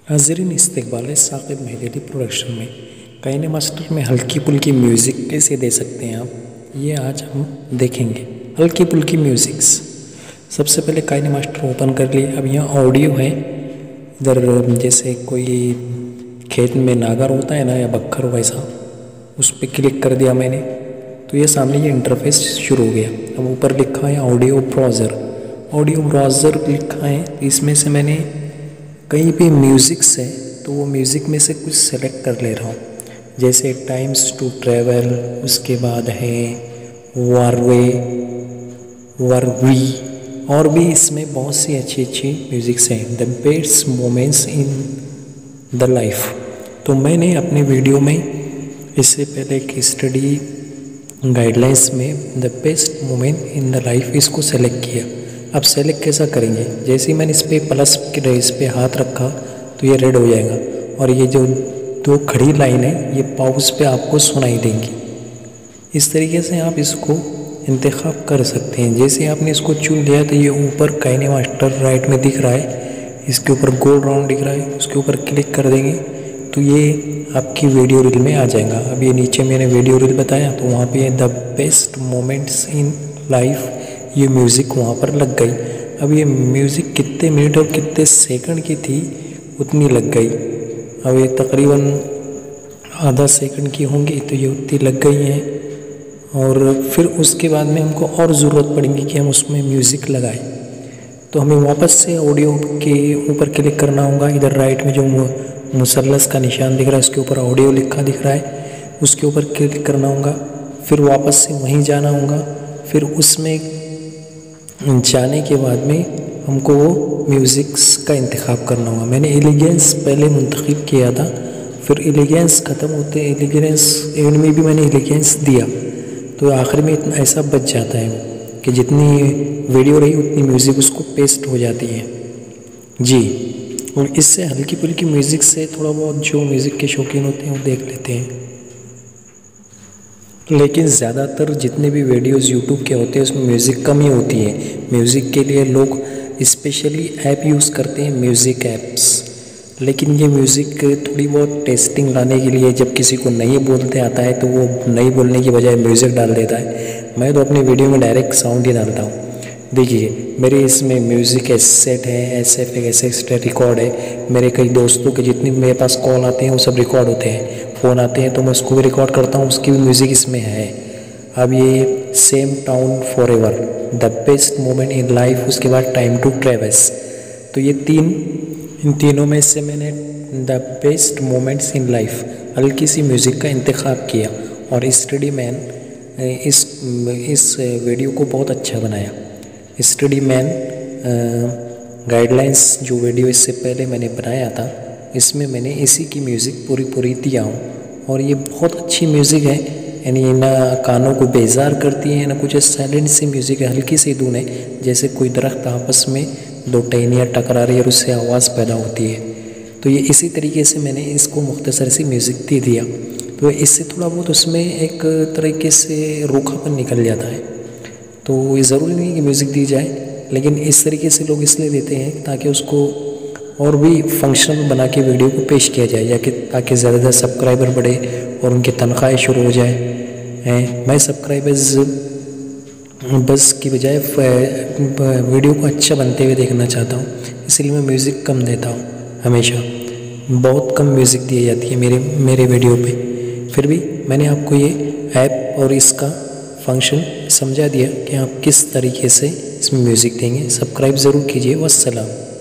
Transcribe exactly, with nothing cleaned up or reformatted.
हाज़रीन, इस्तकबाल है साक़िब महदी प्रोडक्शन में। काइने मास्टर में हल्की पुल्की म्यूज़िक कैसे दे सकते हैं आप, ये आज हम देखेंगे। हल्की पुल्की म्यूज़िक्स सबसे पहले काइने मास्टर ओपन कर लिए। अब यहाँ ऑडियो है, इधर जैसे कोई खेत में नागर होता है ना, या बक्खर वैसा, उस पर क्लिक कर दिया मैंने तो ये सामने ये इंटरफेस शुरू हो गया। अब ऊपर लिखा है ऑडियो ब्राउज़र, ऑडियो ब्राउज़र लिखा है। तो इसमें से मैंने कहीं भी म्यूज़िक्स है तो वो म्यूज़िक में से कुछ सेलेक्ट कर ले रहा हूँ, जैसे टाइम्स टू ट्रैवल, उसके बाद है वारवे वारवी, और भी इसमें बहुत सी अच्छी अच्छी म्यूज़िक्स हैं। The best moments in the life. तो मैंने अपने वीडियो में इससे पहले की स्टडी गाइडलाइंस में the best moment in the life इसको सेलेक्ट किया। अब सेलेक्ट कैसा करेंगे, जैसे ही मैंने इस पर प्लस के इस पर हाथ रखा तो ये रेड हो जाएगा, और ये जो दो खड़ी लाइन है ये पाउस पे आपको सुनाई देंगी। इस तरीके से आप इसको इंतखाब कर सकते हैं। जैसे आपने इसको चुन लिया तो ये ऊपर काइने मास्टर राइट में दिख रहा है, इसके ऊपर गोल राउंड दिख रहा है, उसके ऊपर क्लिक कर देंगे तो ये आपकी वीडियो रील में आ जाएगा। अब ये नीचे मैंने वीडियो रील बताया तो वहाँ पे the best moments in life, ये म्यूज़िक वहाँ पर लग गई। अब ये म्यूज़िक कितने मिनट और कितने सेकंड की थी उतनी लग गई। अब ये तकरीबन आधा सेकंड की होंगी तो ये उतनी लग गई हैं। और फिर उसके बाद में हमको और ज़रूरत पड़ेगी कि हम उसमें म्यूज़िक लगाएं, तो हमें वापस से ऑडियो के ऊपर क्लिक करना होगा। इधर राइट में जो मुसल्लस का निशान दिख रहा है उसके ऊपर ऑडियो लिखा दिख रहा है, उसके ऊपर क्लिक करना होगा। फिर वापस से वहीं जाना होगा। फिर उसमें जाने के बाद में हमको वो म्यूज़िक्स का इंतखाब करना होगा। मैंने एलिगेंस पहले मुंतखब किया था, फिर एलिगेंस ख़त्म होते एलिगेंस एंड में भी मैंने एलिगेंस दिया, तो आखिर में इतना ऐसा बच जाता है कि जितनी वीडियो रही उतनी म्यूज़िक उसको पेस्ट हो जाती है जी। और इससे हल्की फुल्की म्यूज़िक से थोड़ा बहुत जो म्यूज़िक के शौकीन होते हैं वो देख लेते हैं, लेकिन ज़्यादातर जितने भी वीडियोस यूट्यूब के होते हैं उसमें म्यूज़िक कम ही होती है। म्यूज़िक के लिए लोग स्पेशली ऐप यूज़ करते हैं, म्यूज़िक ऐप्स। लेकिन ये म्यूज़िक थोड़ी बहुत टेस्टिंग लाने के लिए, जब किसी को नहीं बोलते आता है तो वो नहीं बोलने की बजाय म्यूज़िक डाल देता है। मैं तो अपनी वीडियो में डायरेक्ट साउंड ही डालता हूँ। देखिए मेरे इसमें म्यूज़िक एसेट है, एस एफ एसेट रिकॉर्ड है। मेरे कई दोस्तों के जितने मेरे पास कॉल आते हैं वो सब रिकॉर्ड होते हैं, फ़ोन आते हैं तो मैं उसको भी रिकॉर्ड करता हूँ, उसकी भी म्यूज़िक इसमें है। अब ये same town forever, the best moment in life, उसके बाद टाइम टू ट्रेवल्स, तो ये तीन, इन तीनों में से मैंने the best moments in life हल्की सी म्यूज़िक का इंतखाब किया। और स्टडी मैन इस इस वीडियो को बहुत अच्छा बनाया। स्टडी मैन गाइडलाइंस जो वीडियो इससे पहले मैंने बनाया था, इसमें मैंने इसी की म्यूज़िक पूरी पूरी दिया हूँ। और ये बहुत अच्छी म्यूज़िक है, यानी ना कानों को बेजार करती है ना कुछ, साइलेंट सी म्यूज़िक है, हल्की सी धुन है, जैसे कोई दरख्त आपस में दो टहनियाँ टकरा रही है और उससे आवाज़ पैदा होती है। तो ये इसी तरीके से मैंने इसको मुख्तसर सी म्यूज़िक दे दिया, तो इससे थोड़ा बहुत उसमें एक तरीके से रूखापन निकल जाता है। तो ये ज़रूरी नहीं कि म्यूज़िक दी जाए, लेकिन इस तरीके से लोग इसलिए देते हैं ताकि उसको और भी फंक्शनल बना के वीडियो को पेश किया जाए, या कि ताकि ज़्यादा ज़्यादा सब्सक्राइबर बढ़े और उनकी तनख्वाहें शुरू हो जाए हैं। मैं सब्सक्राइबर्स बस की बजाय वीडियो को अच्छा बनते हुए देखना चाहता हूँ, इसलिए मैं म्यूज़िक कम देता हूँ। हमेशा बहुत कम म्यूज़िक दी जाती है मेरे मेरे वीडियो पे। फिर भी मैंने आपको ये ऐप और इसका फंक्शन समझा दिया कि आप किस तरीके से इसमें म्यूज़िक देंगे। सब्सक्राइब ज़रूर कीजिए। वस्सलाम।